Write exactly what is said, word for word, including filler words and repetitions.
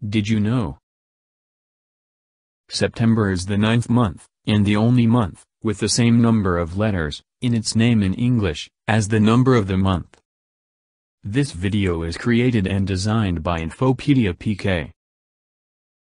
Did you know? September is the ninth month, and the only month, with the same number of letters, in its name in English, as the number of the month. This video is created and designed by Infopedia P K.